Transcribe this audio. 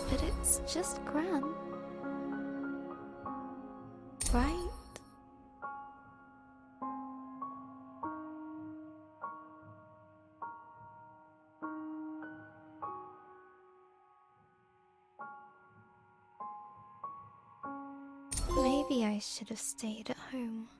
but it's just Gran. Right? Maybe I should have stayed at home.